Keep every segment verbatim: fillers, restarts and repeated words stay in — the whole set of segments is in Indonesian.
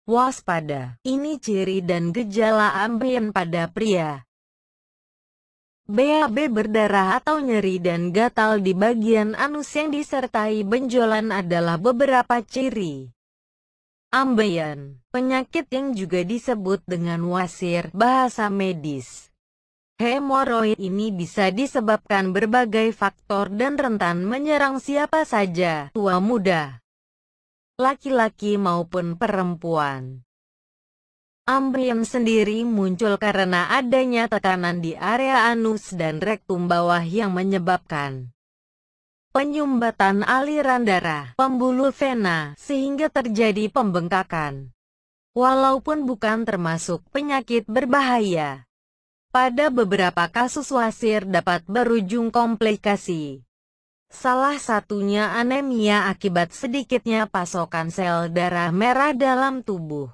Waspada, ini ciri dan gejala ambeien pada pria. B A B berdarah atau nyeri dan gatal di bagian anus yang disertai benjolan adalah beberapa ciri ambeien, penyakit yang juga disebut dengan wasir bahasa medis. Hemoroid ini bisa disebabkan berbagai faktor dan rentan menyerang siapa saja, tua muda, laki-laki maupun perempuan. Ambeien sendiri muncul karena adanya tekanan di area anus dan rektum bawah yang menyebabkan penyumbatan aliran darah, pembuluh vena, sehingga terjadi pembengkakan. Walaupun bukan termasuk penyakit berbahaya, pada beberapa kasus wasir dapat berujung komplikasi. Salah satunya anemia akibat sedikitnya pasokan sel darah merah dalam tubuh.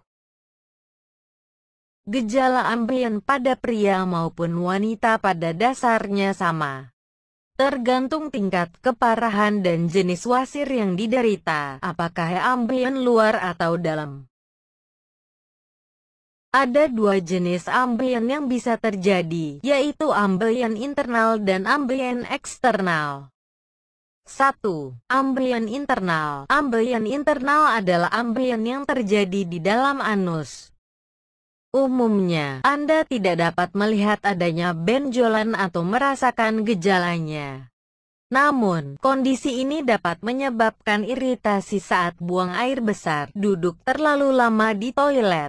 Gejala ambeien pada pria maupun wanita pada dasarnya sama. Tergantung tingkat keparahan dan jenis wasir yang diderita, apakah ambeien luar atau dalam. Ada dua jenis ambeien yang bisa terjadi, yaitu ambeien internal dan ambeien eksternal. satu. Ambeien internal. Ambeien internal adalah ambeien yang terjadi di dalam anus. Umumnya, Anda tidak dapat melihat adanya benjolan atau merasakan gejalanya. Namun, kondisi ini dapat menyebabkan iritasi saat buang air besar, duduk terlalu lama di toilet.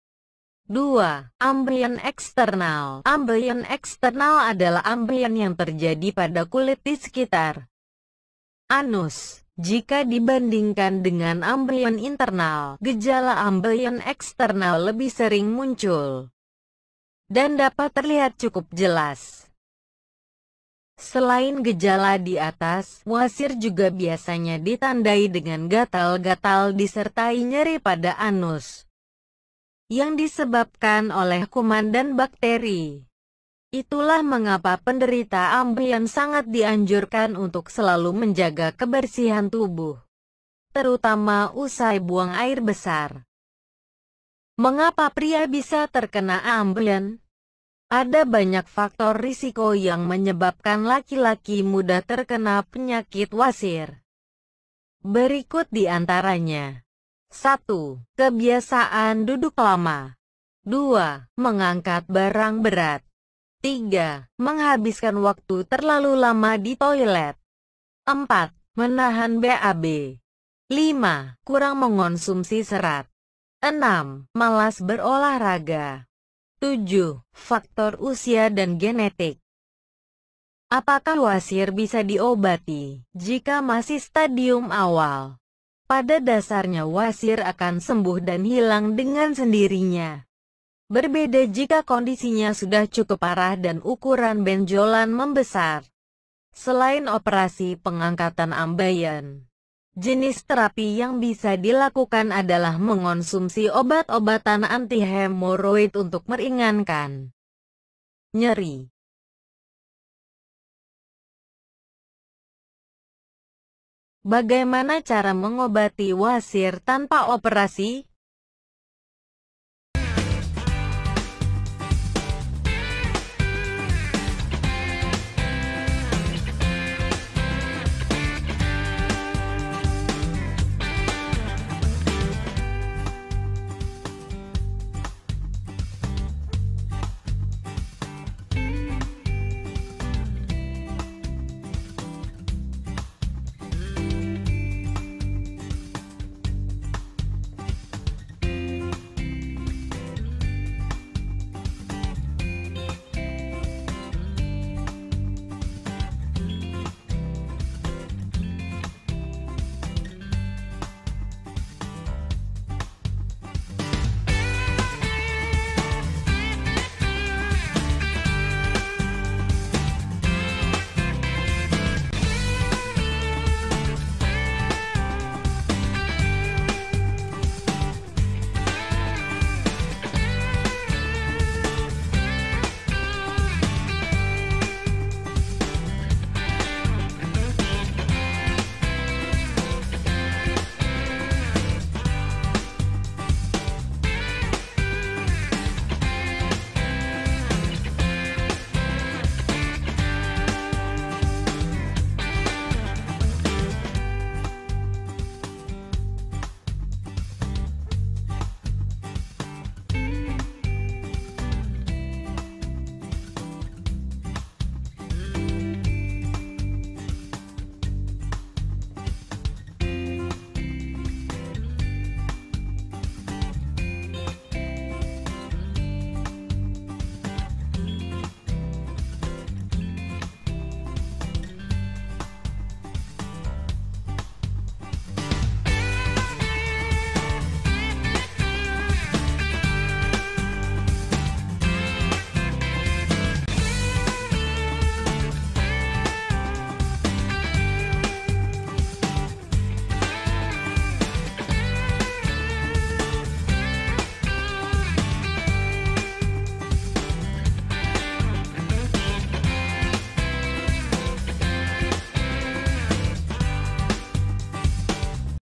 dua. Ambeien eksternal. Ambeien eksternal adalah ambeien yang terjadi pada kulit di sekitar anus. Jika dibandingkan dengan ambeien internal, gejala ambeien eksternal lebih sering muncul dan dapat terlihat cukup jelas. Selain gejala di atas, wasir juga biasanya ditandai dengan gatal-gatal disertai nyeri pada anus yang disebabkan oleh kuman dan bakteri. Itulah mengapa penderita ambeien sangat dianjurkan untuk selalu menjaga kebersihan tubuh, terutama usai buang air besar. Mengapa pria bisa terkena ambeien? Ada banyak faktor risiko yang menyebabkan laki-laki mudah terkena penyakit wasir. Berikut di antaranya. satu. Kebiasaan duduk lama. dua. Mengangkat barang berat. tiga. Menghabiskan waktu terlalu lama di toilet. empat. Menahan B A B. lima. Kurang mengonsumsi serat. enam. Malas berolahraga. tujuh. Faktor usia dan genetik. Apakah wasir bisa diobati? Jika masih stadium awal, pada dasarnya wasir akan sembuh dan hilang dengan sendirinya. Berbeda jika kondisinya sudah cukup parah dan ukuran benjolan membesar. Selain operasi pengangkatan ambeien, jenis terapi yang bisa dilakukan adalah mengonsumsi obat-obatan anti-hemoroid untuk meringankan nyeri. Bagaimana cara mengobati wasir tanpa operasi?